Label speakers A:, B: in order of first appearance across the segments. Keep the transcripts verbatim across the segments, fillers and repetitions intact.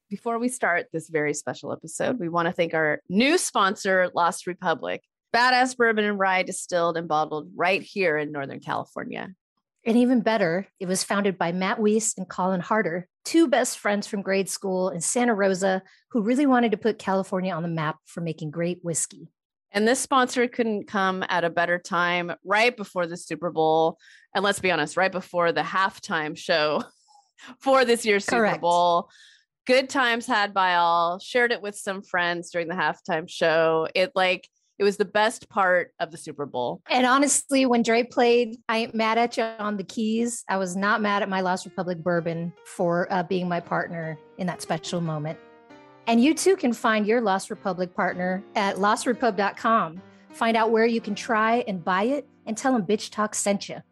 A: Before we start this very special episode, we want to thank our new sponsor, Lost Republic. Badass bourbon and rye distilled and bottled right here in Northern California.
B: And even better, it was founded by Matt Weiss and Colin Harder, two best friends from grade school in Santa Rosa who really wanted to put California on the map for making great whiskey.
A: And this sponsor couldn't come at a better time right before the Super Bowl. And let's be honest, right before the halftime show for this year's
B: Correct.
A: Super Bowl. Good times had by all. Shared it with some friends during the halftime show. It like it was the best part of the Super Bowl.
B: And honestly, when Dre played I Ain't Mad at You on the keys, I was not mad at my Lost Republic bourbon for uh, being my partner in that special moment. And you too can find your Lost Republic partner at lost repub dot com. Find out where you can try and buy it and tell them Bitch Talk sent you.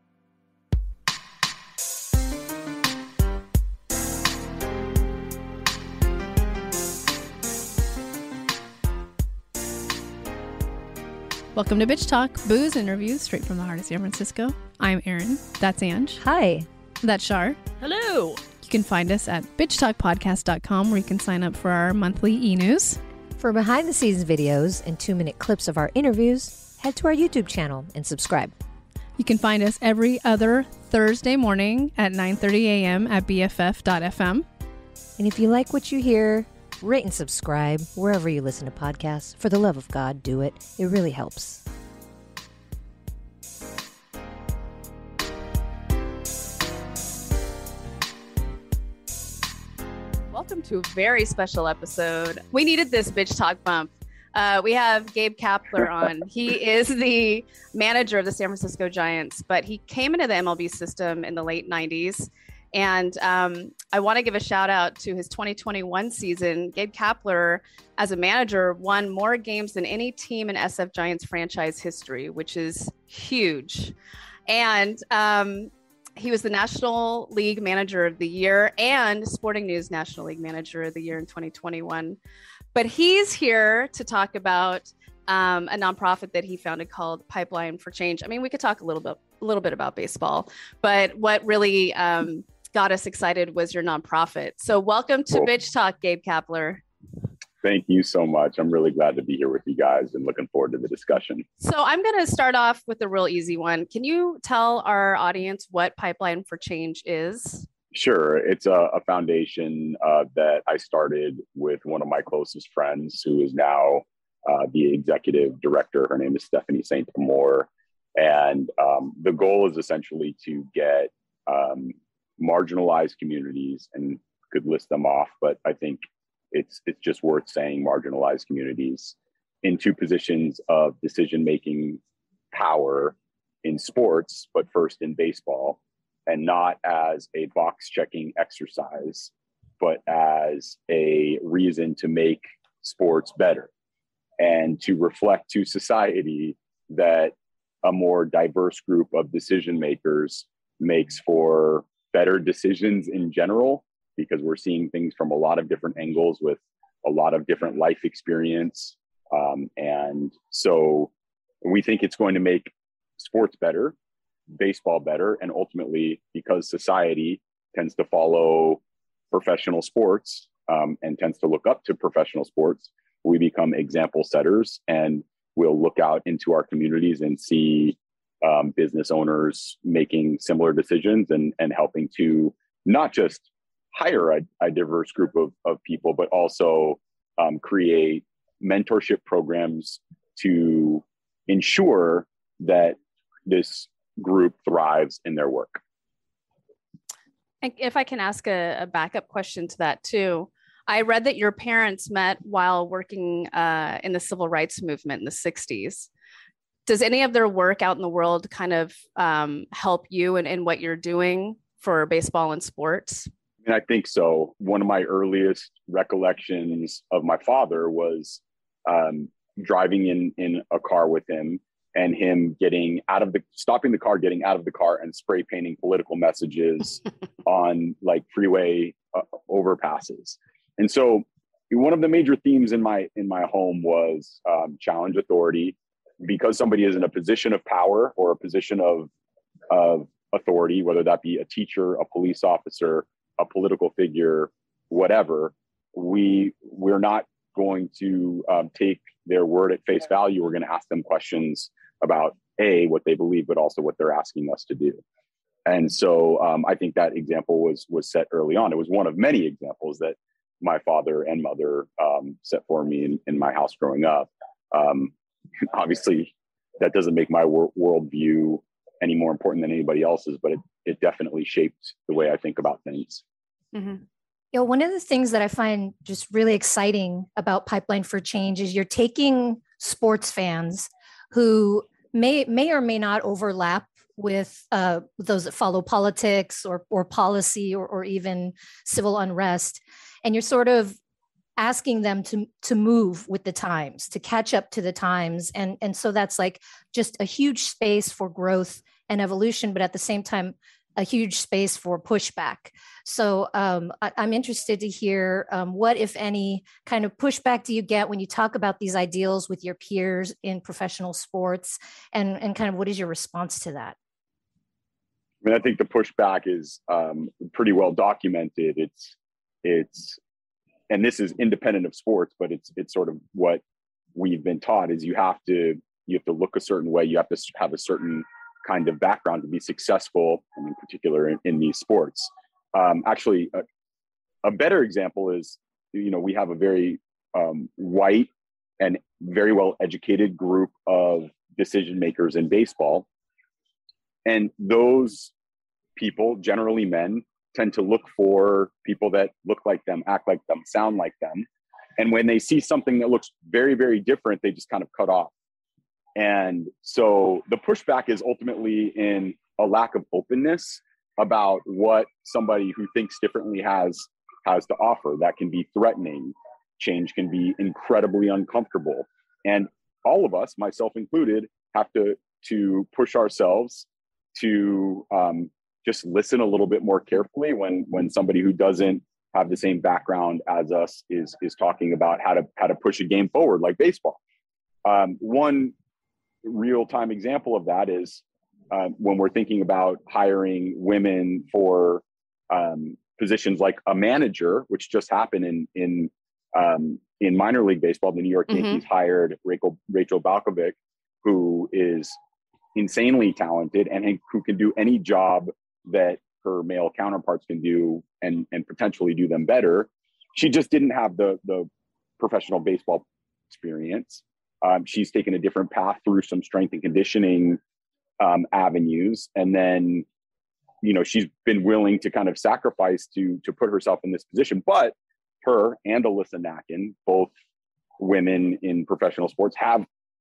C: Welcome to Bitch Talk, booze interviews straight from the heart of San Francisco. I'm Erin. That's Ange.
B: Hi.
C: That's Shar.
A: Hello.
C: You can find us at bitch talk podcast dot com where you can sign up for our monthly e-news.
D: For behind-the-scenes videos and two-minute clips of our interviews, head to our YouTube channel and subscribe.
C: You can find us every other Thursday morning at nine thirty a.m. at B F F dot F M.
D: And if you like what you hear, rate and subscribe wherever you listen to podcasts. For the love of God, do it. It really helps.
A: Welcome to a very special episode. We needed this Bitch Talk bump. Uh, we have Gabe Kapler on. He is the manager of the San Francisco Giants, but he came into the M L B system in the late nineties. And um, I want to give a shout out to his twenty twenty-one season. Gabe Kapler, as a manager, won more games than any team in S F Giants franchise history, which is huge. And um, he was the National League Manager of the Year and Sporting News National League Manager of the Year in twenty twenty-one. But he's here to talk about um, a nonprofit that he founded called Pipeline for Change. I mean, we could talk a little bit, a little bit about baseball, but what really um, got us excited was your nonprofit. So welcome to cool. Bitch Talk, Gabe Kapler.
E: Thank you so much. I'm really glad to be here with you guys and looking forward to the discussion.
A: So I'm going to start off with a real easy one. Can you tell our audience what Pipeline for Change is?
E: Sure. It's a, a foundation uh, that I started with one of my closest friends who is now uh, the executive director. Her name is Stephanie Saint Amour. And um, the goal is essentially to get um, marginalized communities, and could list them off, but I think it's it's just worth saying marginalized communities, into positions of decision-making power in sports, but first in baseball, and not as a box-checking exercise, but as a reason to make sports better and to reflect to society that a more diverse group of decision makers makes for better decisions in general, because we're seeing things from a lot of different angles with a lot of different life experience. Um, and so we think it's going to make sports better, baseball better, and ultimately, because society tends to follow professional sports um, and tends to look up to professional sports, we become example setters, and we'll look out into our communities and see um, business owners making similar decisions and, and helping to not just hire a, a diverse group of, of people, but also um, create mentorship programs to ensure that this group thrives in their work.
A: If I can ask a, a backup question to that too, I read that your parents met while working uh, in the civil rights movement in the sixties. Does any of their work out in the world kind of um, help you in, in what you're doing for baseball and sports?
E: And I think so. One of my earliest recollections of my father was um, driving in, in a car with him, and him getting out of the, stopping the car, getting out of the car and spray painting political messages on like freeway uh, overpasses. And so one of the major themes in my, in my home was um, challenge authority, because somebody is in a position of power or a position of, of authority, whether that be a teacher, a police officer, a political figure, whatever. we we're not going to um, take their word at face value. We're going to ask them questions about A, what they believe, but also what they're asking us to do. And so um, I think that example was was set early on. It was one of many examples that my father and mother um, set for me in, in my house growing up. Um, obviously, that doesn't make my wor- worldview any more important than anybody else's, but it, it definitely shaped the way I think about things.
B: Mm-hmm. You know, one of the things that I find just really exciting about Pipeline for Change is you're taking sports fans who may may or may not overlap with uh, those that follow politics or or policy or, or even civil unrest, and you're sort of asking them to to move with the times, to catch up to the times, and and so that's like just a huge space for growth and evolution, but at the same time, a huge space for pushback. So um, I, I'm interested to hear um, what, if any, kind of pushback do you get when you talk about these ideals with your peers in professional sports, and, and kind of what is your response to that?
E: I mean, I think the pushback is um, pretty well documented. It's, it's, and this is independent of sports, but it's, it's sort of what we've been taught is you have to, you have to look a certain way. You have to have a certain kind of background to be successful, and in particular in, in these sports. Um, actually, a, a better example is, you know, we have a very um, white and very well educated group of decision makers in baseball. And those people, generally men, tend to look for people that look like them, act like them, sound like them. And when they see something that looks very, very different, they just kind of cut off. And so the pushback is ultimately in a lack of openness about what somebody who thinks differently has has to offer. That can be threatening. Change can be incredibly uncomfortable. And all of us, myself included, have to, to push ourselves to um, just listen a little bit more carefully when, when somebody who doesn't have the same background as us is, is talking about how to, how to push a game forward, like baseball. Um, one real-time example of that is uh, when we're thinking about hiring women for um, positions like a manager, which just happened in in um, in minor league baseball. The New York mm-hmm. Yankees hired Rachel, Rachel Balkovec, who is insanely talented and who can do any job that her male counterparts can do, and and potentially do them better. She just didn't have the the professional baseball experience. Um, she's taken a different path through some strength and conditioning um, avenues. And then, you know, she's been willing to kind of sacrifice to, to put herself in this position. But her and Alyssa Nacken, both women in professional sports, have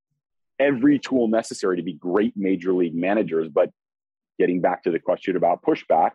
E: every tool necessary to be great major league managers. But getting back to the question about pushback,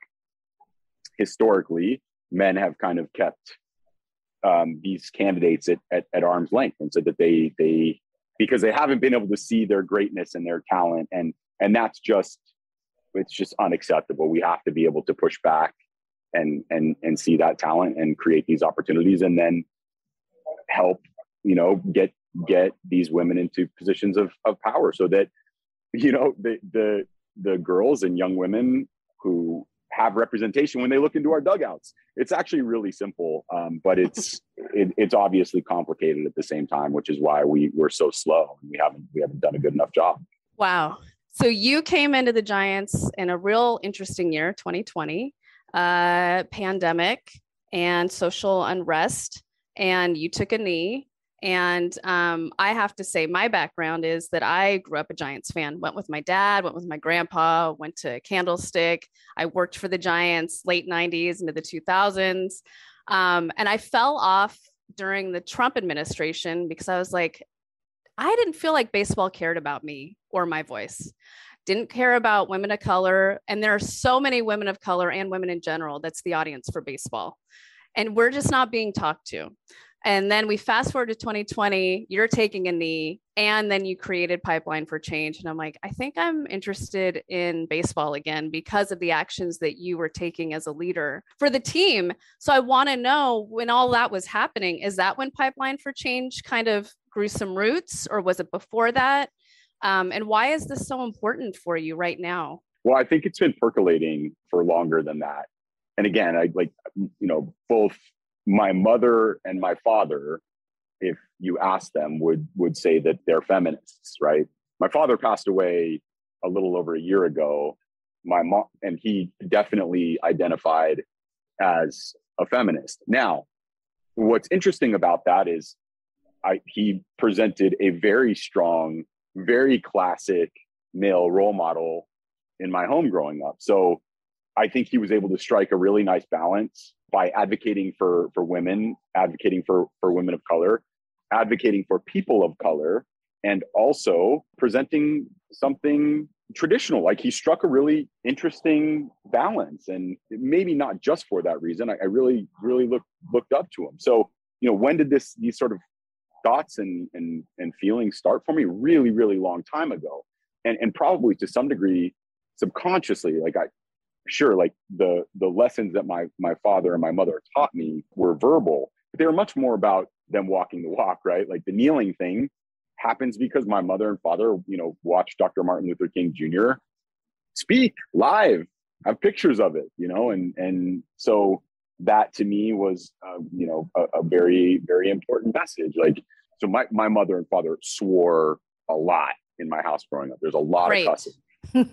E: historically, men have kind of kept um, these candidates at, at, at arm's length and said that they, they, because they haven't been able to see their greatness and their talent. And, and that's just, it's just unacceptable. We have to be able to push back and, and, and see that talent and create these opportunities, and then help, you know, get, get these women into positions of, of power, so that, you know, the, the, the girls and young women who have representation when they look into our dugouts. It's actually really simple, um, but it's it, it's obviously complicated at the same time, which is why we we're so slow and we haven't we haven't done a good enough job.
A: Wow. So you came into the Giants in a real interesting year, twenty twenty, uh, pandemic and social unrest, and you took a knee. And um, I have to say, my background is that I grew up a Giants fan, went with my dad, went with my grandpa, went to Candlestick. I worked for the Giants late nineties into the two thousands. Um, and I fell off during the Trump administration because I was like, I didn't feel like baseball cared about me or my voice. Didn't care about women of color. And there are so many women of color and women in general that's the audience for baseball. And we're just not being talked to. And then we fast forward to twenty twenty, you're taking a knee, and then you created Pipeline for Change. And I'm like, I think I'm interested in baseball again because of the actions that you were taking as a leader for the team. So I want to know, when all that was happening, is that when Pipeline for Change kind of grew some roots, or was it before that? Um, and why is this so important for you right now?
E: Well, I think it's been percolating for longer than that. And again, I like, you know, both my mother and my father, if you ask them, would would say that they're feminists, right? My father passed away a little over a year ago. My mom, and he definitely identified as a feminist. Now, what's interesting about that is I, he presented a very strong, very classic male role model in my home growing up. So I think he was able to strike a really nice balance by advocating for, for women, advocating for, for women of color, advocating for people of color, and also presenting something traditional. Like, he struck a really interesting balance, and maybe not just for that reason. I, I really, really looked looked up to him. So, you know, when did this these sort of thoughts and and and feelings start for me? Really, really long time ago, and and probably to some degree subconsciously. Like, I sure like the the lessons that my my father and my mother taught me were verbal, but they were much more about them walking the walk, right? Like, the kneeling thing happens because my mother and father, you know, watched Doctor Martin Luther King Junior speak live, have pictures of it, you know, and and so that to me was, uh, you know, a, a very, very important message. Like, so my, my mother and father swore a lot in my house growing up. There's a lot
A: Great.
E: of cussing.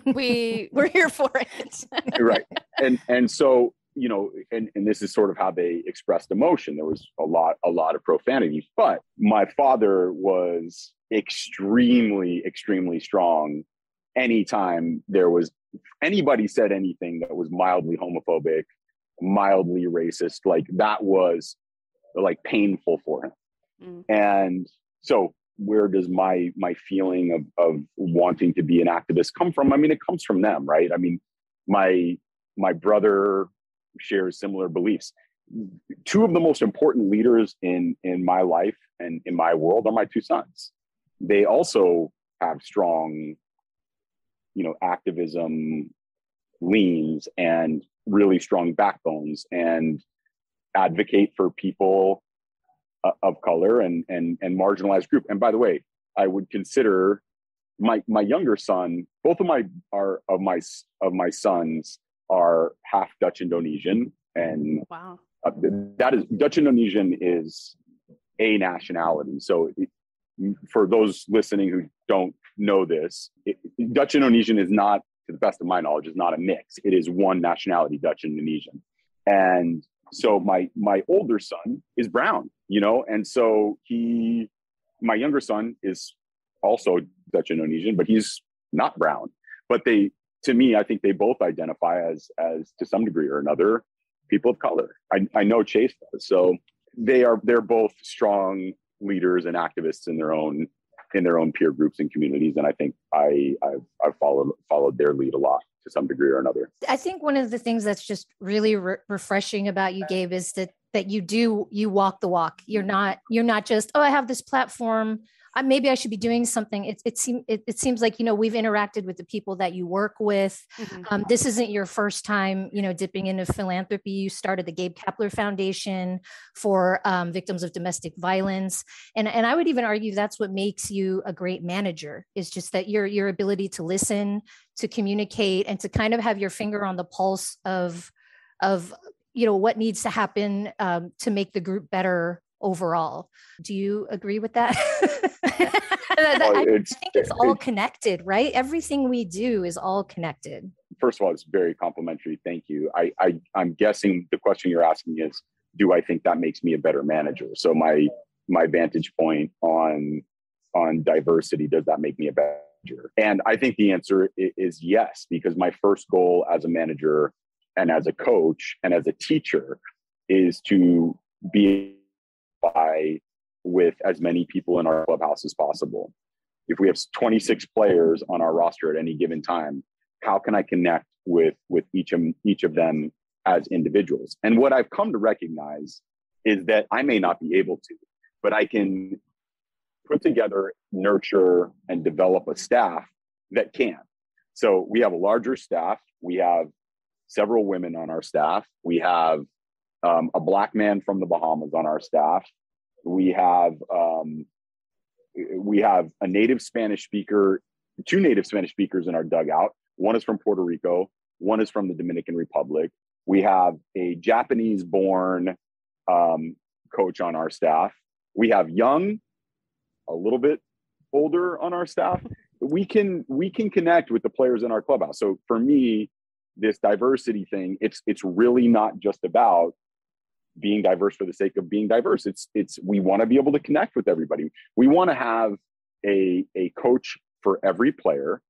A: we we're here for it.
E: Right. And and so, you know, and, and this is sort of how they expressed emotion. There was a lot, a lot of profanity, but my father was extremely, extremely strong. Anytime there was anybody said anything that was mildly homophobic, mildly racist, like, that was like painful for him. Mm. And so where does my my feeling of of wanting to be an activist come from? I mean, it comes from them, right? I mean, my my brother shares similar beliefs. Two of the most important leaders in in my life and in my world are my two sons. They also have strong, you know, activism leans and really strong backbones, and advocate for people uh, of color and and and marginalized group. And by the way, I would consider my my younger son, both of my are of my of my sons are half Dutch Indonesian, and
A: wow,
E: uh, that is Dutch Indonesian is a nationality. So it, for those listening who don't know this, it, Dutch Indonesian is not, to the best of my knowledge, is not a mix. It is one nationality, Dutch Indonesian. And so my my older son is brown, you know, and so he, my younger son is also Dutch Indonesian, but he's not brown. But they, to me, I think they both identify as, as to some degree or another, people of color. I, I know Chase does. So they are, they're both strong leaders and activists in their own, in their own peer groups and communities. And I think I, I've, I've followed, followed their lead a lot to some degree or another.
B: I think one of the things that's just really re- refreshing about you, Gabe, is that, that you do, you walk the walk. You're not, you're not just, oh, I have this platform, I, maybe I should be doing something. It, it, seem, it, it seems like, you know, we've interacted with the people that you work with. Mm-hmm. Um, this isn't your first time, you know, dipping into philanthropy. You started the Gabe Kapler Foundation for um, victims of domestic violence. And, and I would even argue that's what makes you a great manager, is just that your, your ability to listen, to communicate, and to kind of have your finger on the pulse of, of, you know, what needs to happen um, to make the group better overall. Do you agree with that? I think it's all connected, right? Everything we do is all connected.
E: First of all, it's very complimentary. Thank you. I, I, I'm guessing the question you're asking is, do I think that makes me a better manager? So my my vantage point on on diversity, does that make me a better manager? And I think the answer is yes, because my first goal as a manager and as a coach and as a teacher is to be by with as many people in our clubhouse as possible. If we have twenty-six players on our roster at any given time, how can I connect with, with each of, each of them as individuals? And what I've come to recognize is that I may not be able to, but I can put together, nurture, and develop a staff that can. So we have a larger staff. We have several women on our staff. We have um, a Black man from the Bahamas on our staff. We have um, we have a native Spanish speaker, two native Spanish speakers in our dugout. One is from Puerto Rico. One is from the Dominican Republic. We have a Japanese-born um, coach on our staff. We have young, a little bit older on our staff. We can we can connect with the players in our clubhouse. So for me, this diversity thing, it's it's really not just about being diverse for the sake of being diverse. It's it's we want to be able to connect with everybody. We want to have a a coach for every player.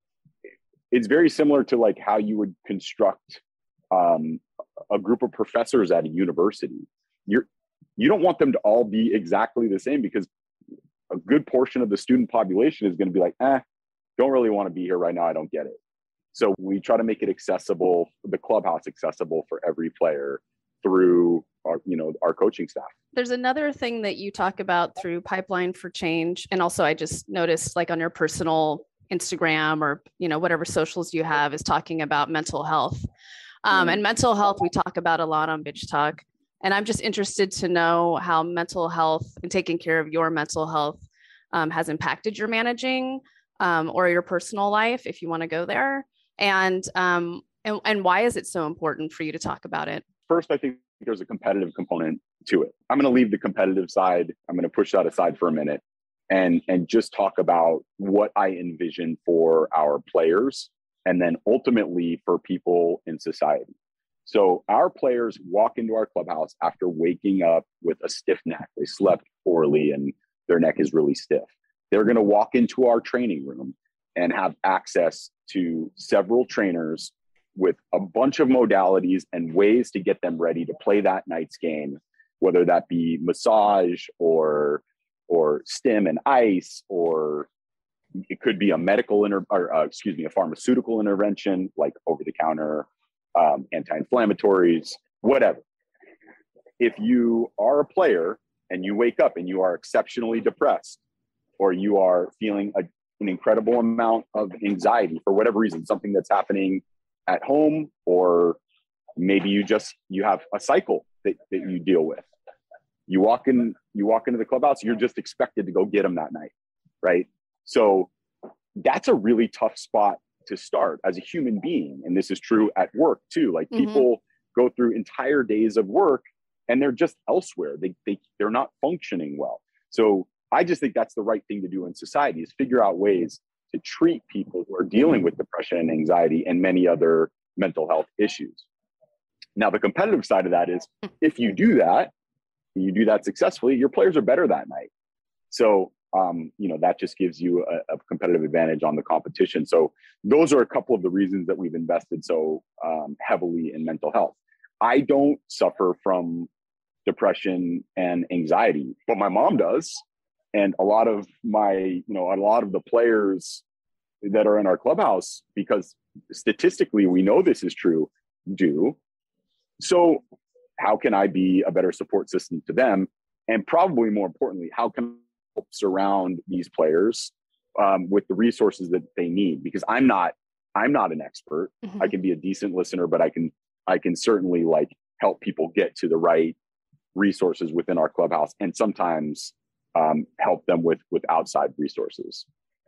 E: It's very similar to like how you would construct um, a group of professors at a university. You're you don't want them to all be exactly the same, because a good portion of the student population is going to be like, eh, don't really want to be here right now. I don't get it. So we try to make it accessible, the clubhouse accessible for every player through our, you know, our coaching staff.
A: There's another thing that you talk about through Pipeline for Change. And also I just noticed like on your personal Instagram or, you know, whatever socials you have is talking about mental health. Um, mm. And mental health, we talk about a lot on Bitch Talk. And I'm just interested to know how mental health and taking care of your mental health um, has impacted your managing um, or your personal life, if you want to go there. And, um, and and why is it so important for you to talk about it?
E: First, I think there's a competitive component to it. I'm going to leave the competitive side. I'm going to push that aside for a minute and, and just talk about what I envision for our players and then ultimately for people in society. So our players walk into our clubhouse after waking up with a stiff neck. They slept poorly and their neck is really stiff. They're going to walk into our training room and have access to several trainers with a bunch of modalities and ways to get them ready to play that night's game, whether that be massage or or stim and ice, or it could be a medical inter or uh, excuse me, a pharmaceutical intervention like over-the-counter um, anti-inflammatories, whatever. If you are a player and you wake up and you are exceptionally depressed, or you are feeling a, an incredible amount of anxiety for whatever reason, something that's happening at home, or maybe you just, you have a cycle that, that you deal with. You walk in, you walk into the clubhouse, you're just expected to go get them that night, right? So that's a really tough spot to start as a human being. And this is true at work too. Like mm-hmm. people go through entire days of work and they're just elsewhere. They, they, they're not functioning well. So I just think that's the right thing to do in society, is figure out ways to treat people who are dealing with depression and anxiety and many other mental health issues. Now, the competitive side of that is if you do that, you do that successfully, your players are better that night. So, um, you know, that just gives you a, a competitive advantage on the competition. So those are a couple of the reasons that we've invested so um, heavily in mental health. I don't suffer from depression and anxiety, but my mom does. And a lot of my, you know, a lot of the players that are in our clubhouse, because statistically we know this is true, do. So how can I be a better support system to them? And probably more importantly, how can I help surround these players um, with the resources that they need? Because I'm not, I'm not an expert. Mm-hmm. I can be a decent listener, but I can, I can certainly like help people get to the right resources within our clubhouse, and sometimes um, help them with, with outside resources.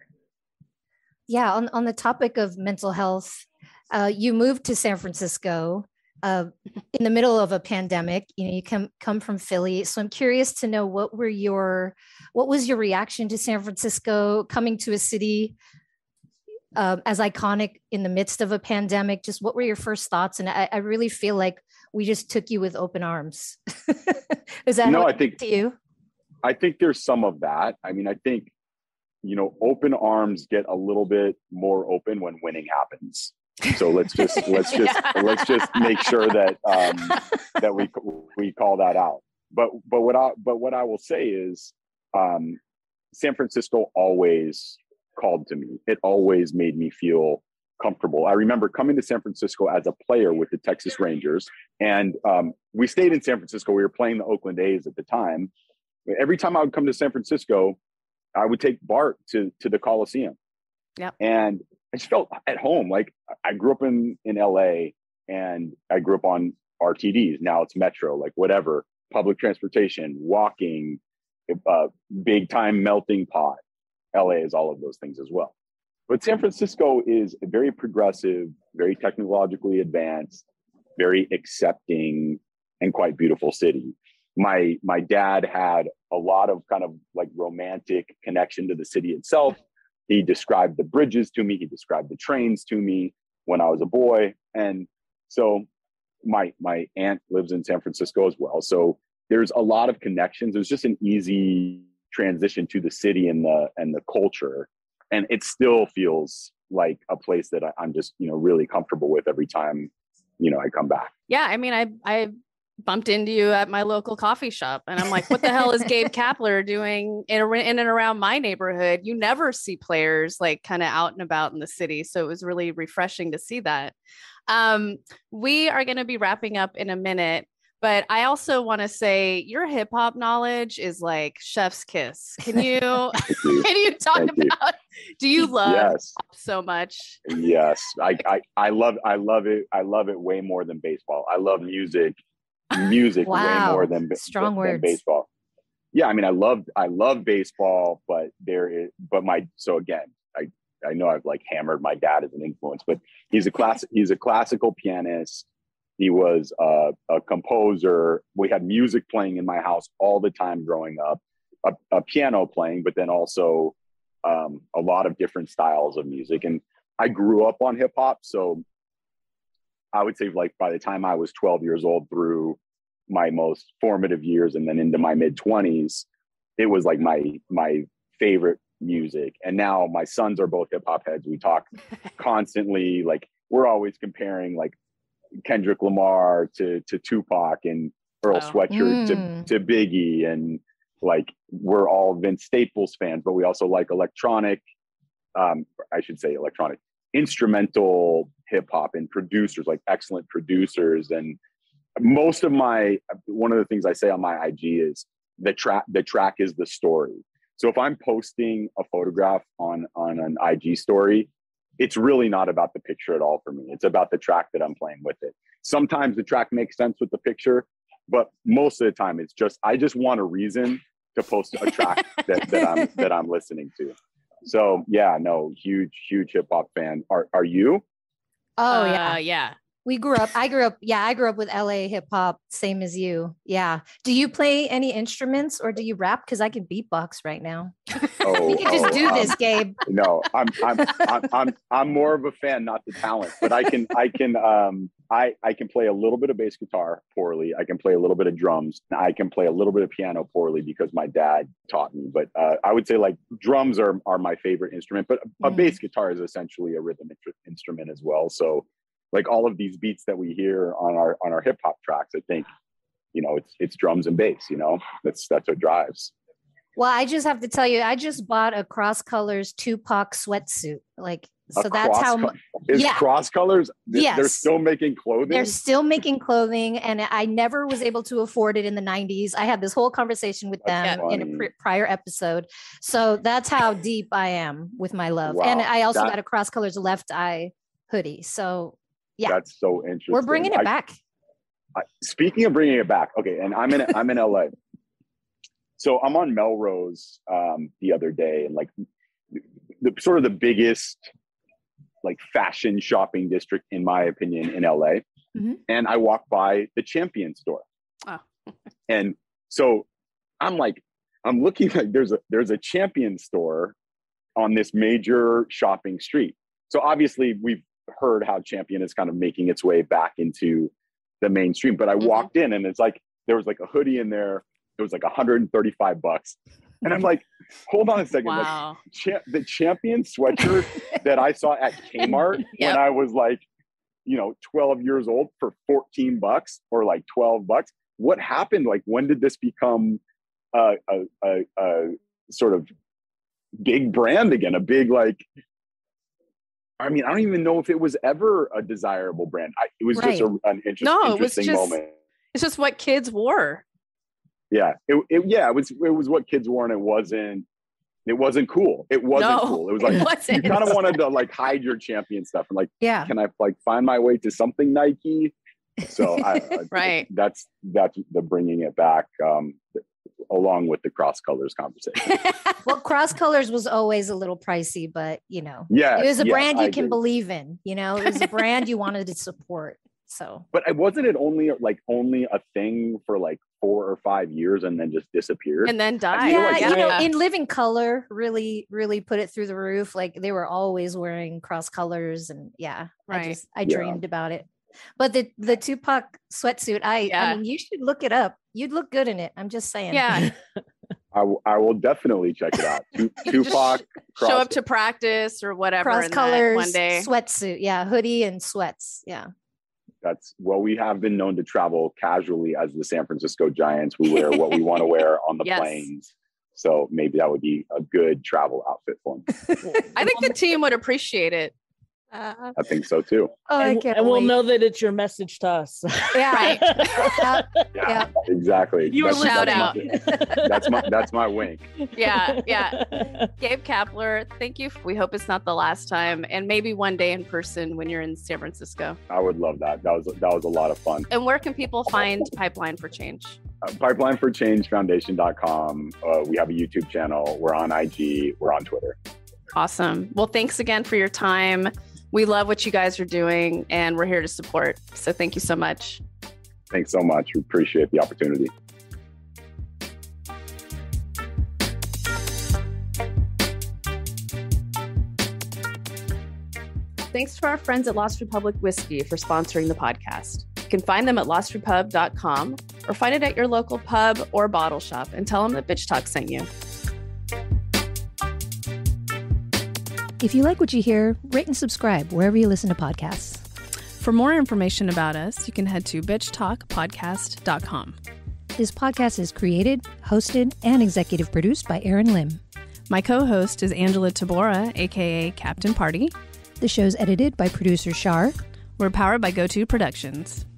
B: Yeah. On, on the topic of mental health, uh, you moved to San Francisco uh, in the middle of a pandemic. You know, you come, come from Philly. So I'm curious to know, what were your, what was your reaction to San Francisco, coming to a city uh, as iconic in the midst of a pandemic? Just what were your first thoughts? And I, I really feel like we just took you with open arms. Is that
E: no,
B: how
E: I think
B: to you?
E: I think there's some of that. I mean, I think, you know, open arms get a little bit more open when winning happens. So let's just let's just yeah. let's just make sure that um, that we we call that out. But but what I but what I will say is, um, San Francisco always called to me. It always made me feel comfortable. I remember coming to San Francisco as a player with the Texas Rangers, and um, we stayed in San Francisco. We were playing the Oakland A's at the time. Every time I would come to San Francisco, I would take Bart to, to the Coliseum.
A: Yep.
E: And I just felt at home. Like I grew up in, in L A, and I grew up on R T Ds. Now it's Metro, like whatever, public transportation, walking, uh, big time melting pot. L A is all of those things as well. But San Francisco is a very progressive, very technologically advanced, very accepting, and quite beautiful city. my my dad had a lot of kind of like romantic connection to the city itself. He described the bridges to me. He described the trains to me when I was a boy. And so my my aunt lives in San Francisco as well. So there's a lot of connections. It was just an easy transition to the city and the and the culture. And it still feels like a place that I, I'm just, you know, really comfortable with every time, you know, I come back.
A: Yeah. I mean, I, I bumped into you at my local coffee shop and I'm like, what the hell is Gabe Kapler doing in, in and around my neighborhood? You never see players like kind of out and about in the city. So it was really refreshing to see that. Um, we are going to be wrapping up in a minute, but I also want to say your hip hop knowledge is like chef's kiss. Can you, you. can you talk Thank about, you. do you love
E: yes.
A: so much?
E: Yes. I, I, I love, I love it. I love it way more than baseball. I love music, music
B: wow.
E: way more than,
B: Strong
E: than,
B: words.
E: than baseball. Yeah. I mean, I love, I love baseball, but there is, but my, so again, I, I know I've like hammered my dad as an influence, but he's a class, he's a classical pianist. He was uh, a composer. We had music playing in my house all the time growing up, a, a piano playing, but then also um, a lot of different styles of music. And I grew up on hip hop. So I would say like by the time I was twelve years old through my most formative years and then into my mid twenties, it was like my, my favorite music. And now my sons are both hip hop heads. We talk constantly, like we're always comparing like Kendrick Lamar to to Tupac and Earl
A: oh.
E: Sweatshirt
B: Mm.
E: to, to Biggie, and like we're all Vince Staples fans, but we also like electronic, um, I should say electronic, instrumental hip hop and producers, like excellent producers. And most of my, one of the things I say on my I G is the track, the track is the story. So if I'm posting a photograph on on an I G story, it's really not about the picture at all for me. It's about the track that I'm playing with it. Sometimes the track makes sense with the picture, but most of the time it's just, I just want a reason to post a track that, that I'm that I'm listening to. So yeah, no, huge, huge hip hop fan. Are are you?
B: Oh
A: uh,
B: yeah.
A: Yeah.
B: We grew up, I grew up, yeah, I grew up with L A hip hop, same as you. Yeah. Do you play any instruments or do you rap? Because I can beatbox right now.
E: Oh,
B: we can just
E: oh,
B: do
E: um,
B: this, Gabe.
E: No, I'm I'm I'm I'm I'm more of a fan, not the talent, but I can I can um I I can play a little bit of bass guitar poorly. I can play a little bit of drums. I can play a little bit of piano poorly because my dad taught me. But uh, I would say like drums are are my favorite instrument, but a
B: Mm.
E: bass guitar is essentially a rhythm instrument as well. So like all of these beats that we hear on our on our hip hop tracks, I think, you know, it's it's drums and bass, you know, that's that's what drives.
B: Well, I just have to tell you, I just bought a Cross Colors Tupac sweatsuit. Like, so
E: A
B: that's how
E: cross, is
B: yeah.
E: Cross Colors, they're,
B: Yes.
E: they're still making clothing.
B: They're still making clothing, and I never was able to afford it in the nineties. I had this whole conversation with
E: That's
B: them in a
E: funny.
B: pr- prior episode. So that's how deep I am with my love.
E: Wow.
B: And I also
E: That-
B: got a Cross Colors Left Eye hoodie. So yeah,
E: That's so interesting.
B: we're bringing it
E: I-
B: back.
E: I, speaking of bringing it back, okay, and I'm in I'm in L A. So I'm on Melrose um, the other day, and like the, the sort of the biggest like fashion shopping district, in my opinion, in L A.
A: Mhm.
E: And I walk by the Champion store,
A: Oh.
E: and so I'm like, I'm looking like there's a there's a Champion store on this major shopping street. So obviously we've heard how Champion is kind of making its way back into the mainstream, but I
A: Mhm.
E: walked in and it's like there was like a hoodie in there. It was like one hundred thirty-five bucks, and I'm like, hold on a second,
A: Wow.
E: like cha- the Champion sweatshirt that I saw at Kmart
A: Yep.
E: when I was like, you know, twelve years old for fourteen bucks or like twelve bucks. What happened? Like, when did this become a, a, a, a sort of big brand again? A big, like, I mean, I don't even know if it was ever a desirable brand. I, it was
B: Right.
E: just a, an interest,
A: No, it was
E: interesting
A: just-
E: moment.
A: It's just what kids wore.
E: Yeah, it, it yeah, it was it was what kids wore, and it wasn't it wasn't cool. It wasn't
A: No,
E: cool. It was
A: it
E: like you
A: wasn't.
E: kind of wanted to like hide your Champion stuff and like,
B: Yeah.
E: can I like find my way to something Nike? So I, I,
A: Right.
E: that's that's the bringing it back, um, along with the Cross Colors conversation.
B: Well, Cross Colors was always a little pricey, but you know,
E: Yeah,
B: it was a
E: yes,
B: brand you
E: I
B: can
E: agree.
B: believe in. You know, it was a brand you wanted to support. So,
E: but it wasn't it only like only a thing for like four or five years and then just disappeared
A: and then died.
B: yeah,
E: like-
B: you know,
A: Yeah.
B: in Living Color, really, really put it through the roof. Like they were always wearing cross colors, and yeah,
A: Right.
B: I just I
E: Yeah.
B: dreamed about it. But the the Tupac sweatsuit, I
A: Yeah.
B: I mean, you should look it up. You'd look good in it. I'm just saying.
A: Yeah.
E: I, w- I will definitely check it out. Tu-
A: You just
E: Tupac
A: Show
E: cross-
A: up to practice or whatever.
B: Cross
A: in that
B: colors
A: one day.
B: sweatsuit. Yeah, hoodie and sweats. Yeah.
E: That's well, we have been known to travel casually as the San Francisco Giants. We wear what we want to wear on the
A: Yes.
E: planes. So maybe that would be a good travel outfit for them.
A: I think the team would appreciate it.
B: Uh,
E: I think so too.
B: oh, I
F: and,
B: can't
F: and we'll
B: wait.
F: know that it's your message to us.
B: Yeah.
A: Right.
B: Yeah.
E: Yeah,
B: Yeah.
E: exactly.
A: You were
E: That's-
A: shout
E: that's
A: out.
E: My, that's my that's my wink.
A: Yeah. Yeah. Gabe Kapler, thank you. We hope it's not the last time, and maybe one day in person when you're in San Francisco.
E: I would love that. That was that was a lot of fun.
A: And where can people find Pipeline for Change?
E: Uh, pipeline for change foundation dot com. Uh, we have a YouTube channel. We're on I G. We're on Twitter.
A: Awesome. Well, thanks again for your time. We love what you guys are doing, and we're here to support. So thank you so much.
E: Thanks so much. We appreciate the opportunity.
A: Thanks to our friends at Lost Republic Whiskey for sponsoring the podcast. You can find them at lost repub dot com or find it at your local pub or bottle shop and tell them that Bitch Talk sent you.
D: If you like what you hear, rate and subscribe wherever you listen to podcasts.
C: For more information about us, you can head to bitch talk podcast dot com.
D: This podcast is created, hosted, and executive produced by Aaron Lim.
C: My co-host is Angela Tabora, aka Captain Party.
D: The show's edited by producer Shar.
C: We're powered by GoTo Productions.